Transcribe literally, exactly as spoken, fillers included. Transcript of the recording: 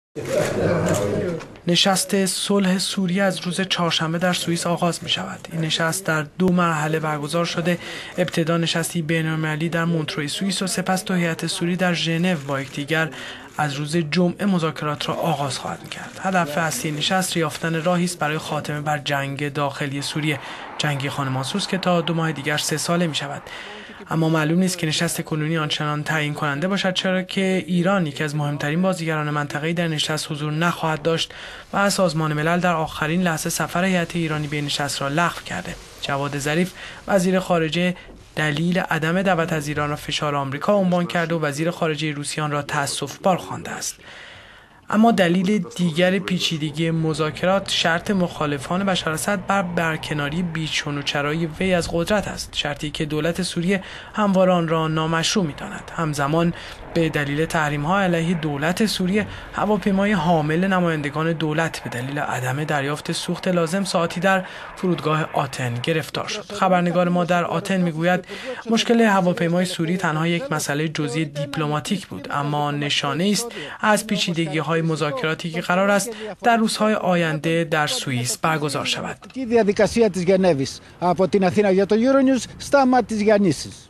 نشست صلح سوریه از روز چهارشنبه در سوئیس آغاز می شود. این نشست در دو مرحله برگزار شده. ابتدا نشستی بین‌المللی در مونتروی سوئیس و سپس دو هیئت سوری در ژنو با یکدیگر از روز جمعه مذاکرات را آغاز خواهند کرد. هدف اصلی نشست یافتن راهی است برای خاتمه بر جنگ داخلی سوریه، جنگی خانمانسوز که تا دو ماه دیگر سه ساله می شود. اما معلوم نیست که نشست کنونی آنچنان تعیین کننده باشد، چرا که ایران یکی از مهمترین بازیگران منطقه‌ای در نشست حضور نخواهد داشت و سازمان ملل در آخرین لحظه سفر هیئت ایرانی به نشست را لغو کرده. جواد ظریف وزیر خارجه دلیل عدم دعوت از ایران را فشار آمریکا عنوان کرده و وزیر خارجه روسیه آن را تأسف‌بار خوانده است. اما دلیل دیگر پیچیدگی مذاکرات شرط مخالفان بشار اسد بر برکناری بیچون و چرای وی از قدرت است، شرطی که دولت سوریه همواره آن را نامشروع می‌داند. همزمان به دلیل تحریم‌ها علیه دولت سوریه هواپیمای حامل نمایندگان دولت به دلیل عدم دریافت سوخت لازم ساعتی در فرودگاه آتن گرفتار شد. خبرنگار ما در آتن میگوید مشکل هواپیمای سوری تنها یک مسئله جزئی دیپلماتیک بود، اما نشانه است از پیچیدگی‌های مذاکراتی که قرار است در روزهای آینده در سوئیس برگزار شود.